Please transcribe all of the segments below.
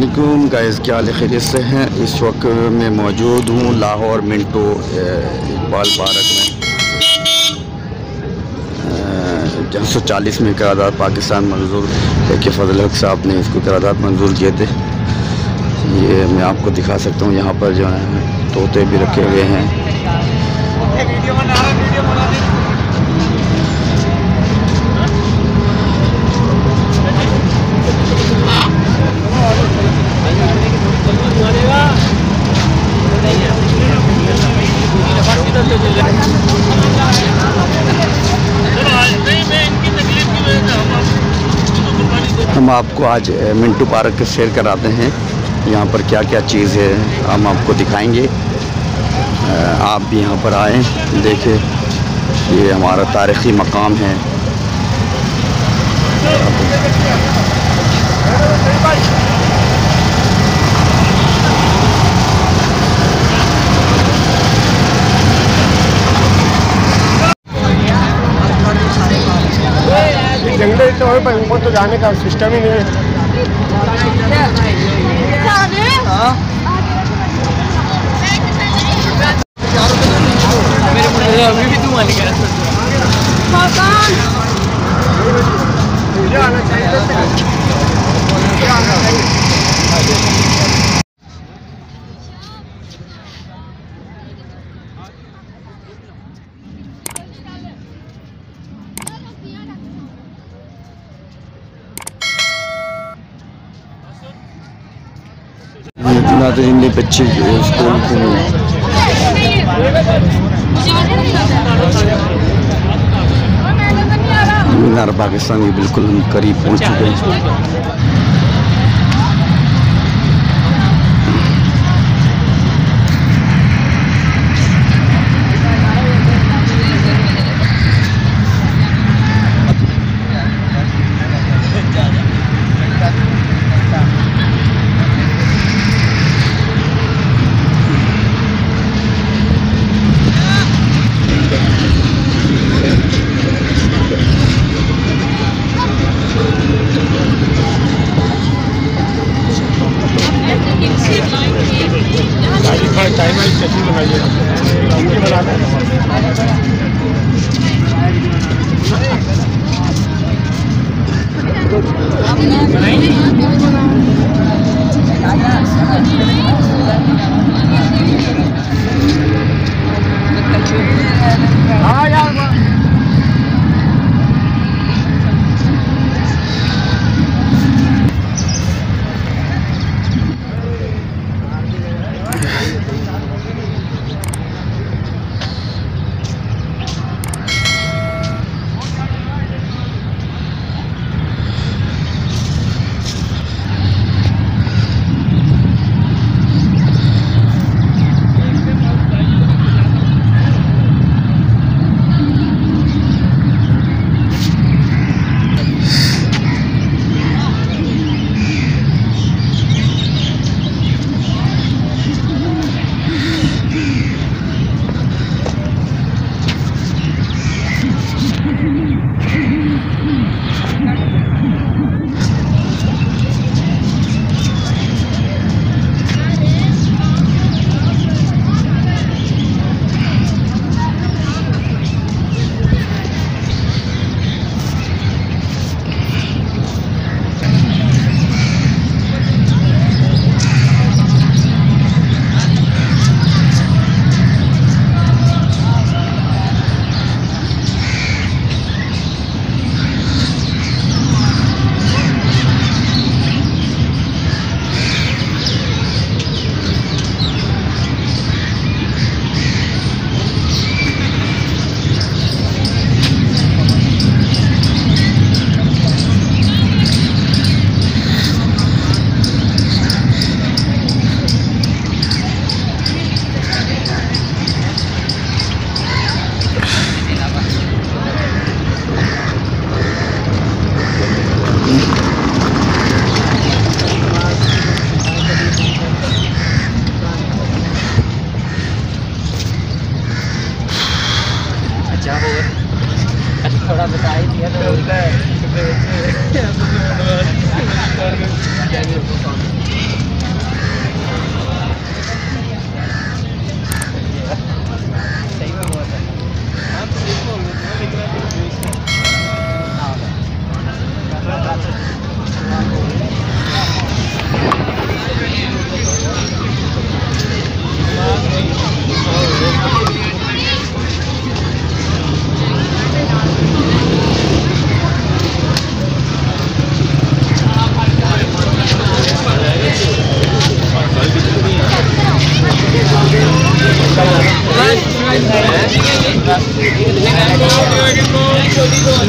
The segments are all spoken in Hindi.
अस्सलामुअलैकुम गाइस, क्या हाल खैरियत से हैं। इस वक्त मैं मौजूद हूँ लाहौर मिंटो इकबाल पार्क में, जहाँ 140 में करारदाद पाकिस्तान मंजूर है कि फजल हक साहब ने इसको करारदाद मंजूर किए थे। ये मैं आपको दिखा सकता हूँ। यहाँ पर जो है तोते भी रखे हुए हैं। हम आपको आज मिंटो पार्क के सैर कराते हैं। यहाँ पर क्या क्या चीज़ है हम आपको दिखाएंगे। आप भी यहाँ पर आएँ, देखें। ये हमारा तारीख़ी मकाम है। जंगल तो है पर ऊपर तो जाने का सिस्टम ही नहीं है। अभी भी तुम आने नाज़रीन बच्चे स्कूल मीनार पाकिस्तान के बिल्कुल हम करीब पहुंच चुके हैं।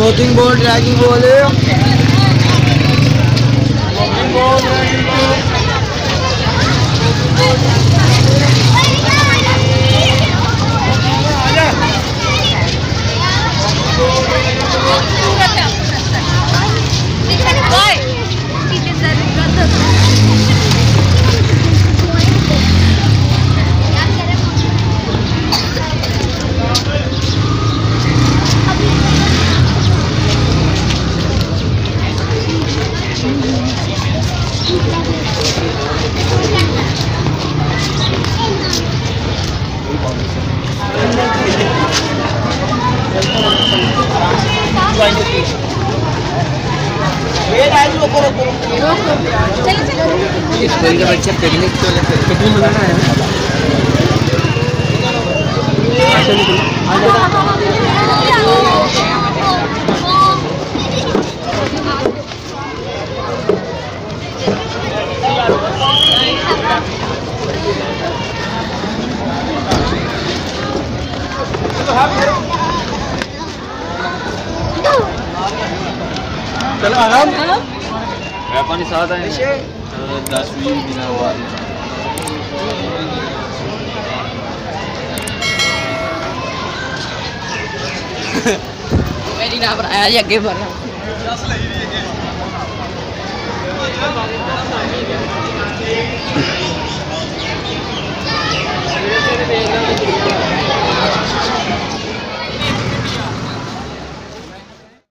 स्मोकिंग बोर्ड रैगिंग बोल स्कूल के बच्चे पिकनिक मनाना है चलो आराम पानी साथ आए 10-20 दिन बाद मेरी ना बनाया अगे भरना